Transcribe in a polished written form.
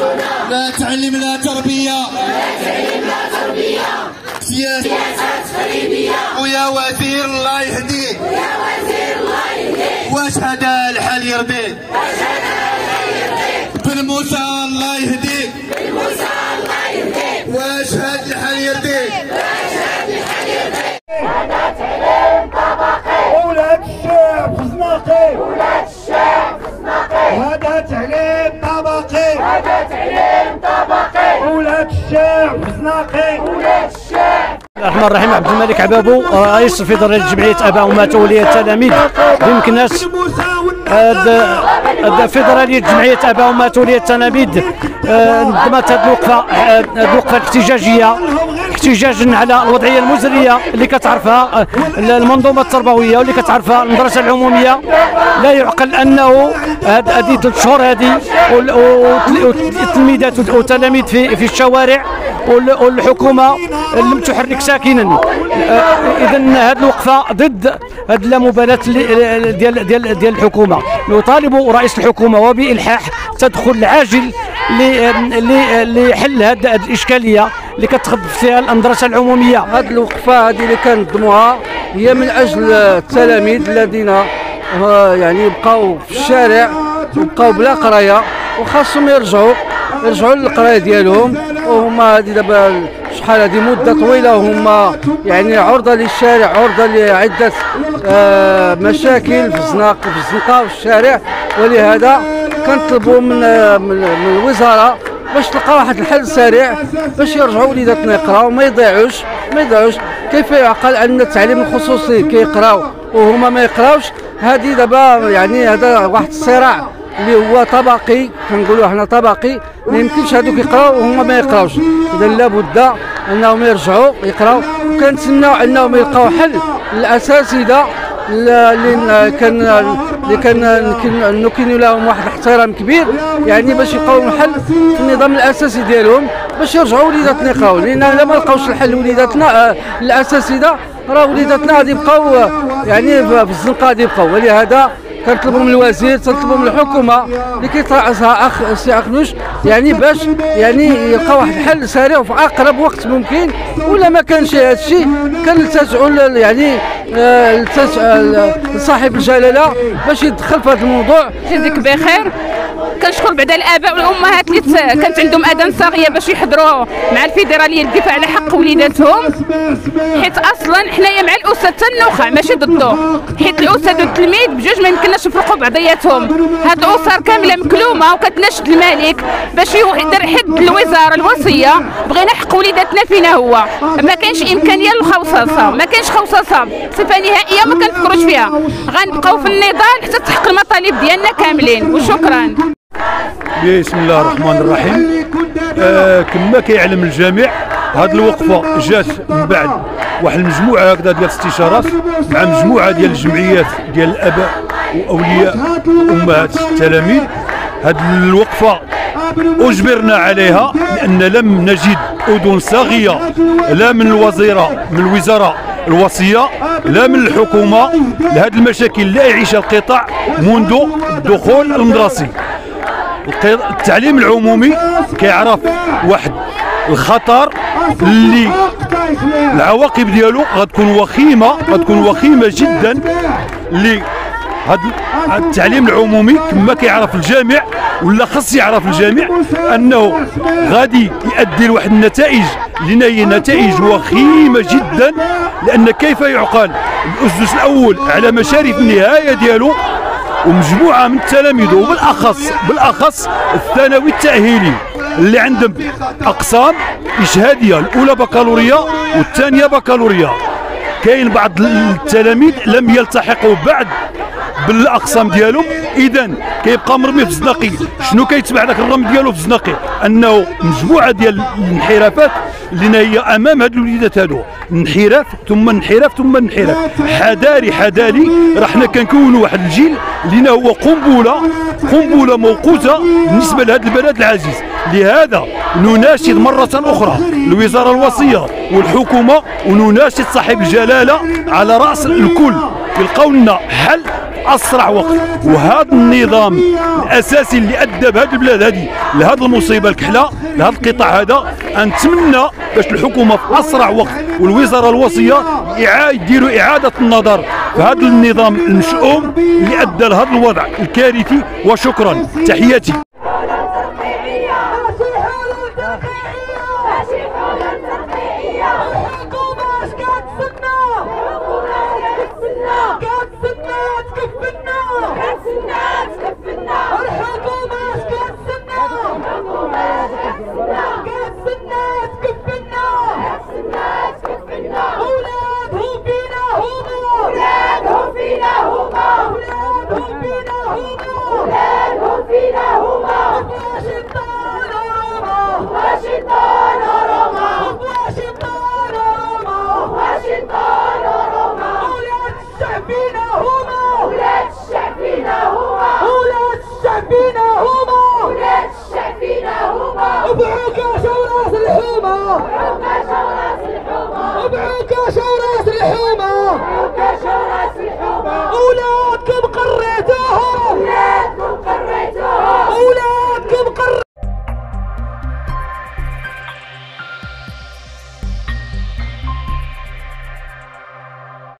لا تعليم لا تربية، سياسة خريبية. ويا وزير الله يهديك، واش هذا الحال يرضيك؟ بن موسى الله يهديك، واش هذا الحال يرضيك؟ هذا تعليم طبقي، ولاد الشعب في زناقي، هذا تعليم طبقي، ولاد الشعب في زناقي، الرحمن الرحيم. عبد الملك عبابو، رئيس فيدرالية جمعية آباء وأمهات وأولياء التلاميذ بمكناس. فيدرالية جمعية آباء وأمهات وأولياء التلاميذ نظمت هذه الوقفة الاحتجاجية احتجاجا على الوضعية المزرية اللي كتعرفها المنظومة التربوية واللي كتعرفها المدرسة العمومية. لا يعقل أنه هذه 3 شهور هذه والتلميذات والتلاميذ في الشوارع والحكومة لم تحرك ساكنا. اذا هذه الوقفه ضد هذه اللامبالاه ديال الحكومه. نطالب رئيس الحكومه وبالحاح تدخل عاجل لحل هذه الاشكاليه اللي كتخبط فيها المدرسه العموميه. هذه الوقفه هذه اللي كنظموها هي من اجل التلاميذ الذين يعني بقاو في الشارع وبقاو بلا قرايه وخاصهم يرجعوا للقرايه ديالهم. وهما هذه دابا شحال هذه مده طويله هما يعني عرضه للشارع، عرضه لعده مشاكل في الزنقه وفي الشارع. ولهذا كنطلبوا من الوزاره باش تلقى واحد الحل سريع باش يرجعوا وليداتنا يقراو ما يضيعوش. كيف يعقل ان التعليم الخصوصي كيقراو وهما ما يقراوش؟ هذه دابا يعني هذا واحد الصراع اللي هو طبقي، كنقولوا حنا طبقي. ما يمكنش هذوك يقراو وهما ما يقراوش. اذا لابد انهم يرجعوا يقراو، وكنتسناو انهم يلقاو حل للاساتذه اللي كان لهم واحد الاحترام كبير، يعني باش يلقاو الحل في النظام الاساسي ديالهم باش يرجعوا وليداتنا يقراو. لان الا ما لقاوش الحل وليداتنا الاساتذه راه وليداتنا غادي يبقاو يعني في الزنقه غادي يبقاو. ولهذا كنطلبوا من الوزير، تنطلبوا من الحكومه اللي كيترأسها سي اخنوش يعني باش يعني يلقى واحد الحل سريع وفي اقرب وقت ممكن. ولا ما كانش هذا الشيء كنلتجئوا يعني لصاحب الجلاله باش يدخل في هذا الموضوع. يجزيك بخير. كنشكر بعدا الاباء والامهات اللي كانت عندهم اذان صاغيه باش يحضروا مع الفيدراليه للدفاع على حق وليداتهم، حيت اصلا حنايا مع الاستاذ النخاع ماشي ضده، حيت الاستاذ والتلميذ بجوج ما يمكنناش نفرقوا بعضياتهم. هاد الاسر كامله مكلومه وكتناشد الملك باش يدير حد الوزاره الوصيه. بغينا حق وليداتنا فينا هو، ما كاينش امكانيه للخوصصه، ما كاينش خوصصه بصفه نهائيه ما كنفكروش فيها. غنبقاو في النضال حتى تحقق المطالب ديالنا كاملين. وشكرا. بسم الله الرحمن الرحيم. كما كيعلم الجميع هذه الوقفه جات من بعد واحد المجموعه هكذا ديال الاستشارات مع مجموعه ديال الجمعيات ديال الاباء واولياء امهات التلاميذ. هذه الوقفه اجبرنا عليها لان لم نجد اذن صاغيه لا من الوزاره الوصيه لا من الحكومه لهذه المشاكل اللي يعيشها القطاع منذ الدخول المدرسي. التعليم العمومي كيعرف واحد الخطر اللي العواقب ديالو غتكون وخيمه جدا. هذا التعليم العمومي كما كيعرف الجميع ولا خص يعرف الجميع انه غادي يؤدي لواحد النتائج اللي هي نتائج وخيمه جدا. لان كيف يعقل الاسس الاول على مشارف النهايه ديالو ومجموعه من التلاميذ وبالاخص الثانوي التاهيلي اللي عندهم اقسام اشهاديه، الاولى بكالوريا والثانيه بكالوريا. كاين بعض التلاميذ لم يلتحقوا بعد بالاقسام ديالهم، اذا كيبقى مرمي في الزناقي. شنو كيتبع ذاك الرمي ديالو في الزناقي؟ انه مجموعه ديال الانحرافات اللي هي امام هاد الوليدات هادو، انحراف ثم انحراف ثم انحراف. حذاري راه حنا كنكونوا واحد الجيل اللي هو قنبله موقوته بالنسبه لهذا البلد العزيز. لهذا نناشد مره اخرى الوزاره الوصيه والحكومه ونناشد صاحب الجلاله على راس الكل يلقاو لنا حل اسرع وقت. وهذا النظام الاساسي اللي ادى بهذه البلاد هذه لهذه المصيبه الكحله لهذا القطاع هذا، نتمنى باش الحكومه في اسرع وقت والوزاره الوصيه يديروا اعاده النظر في هذا النظام المشؤوم اللي ادى لهذا الوضع الكارثي. وشكرا، تحياتي. ابعوك شوراس الحومة